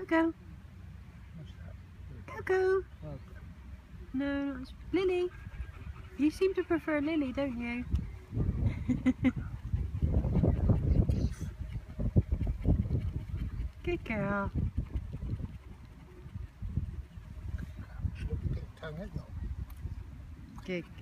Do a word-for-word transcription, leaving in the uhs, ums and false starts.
Coco. What's that? Coco. Oh, No, it's Lily. You seem to prefer Lily, don't you? beef. Good girl. What do you think tongue has got? Good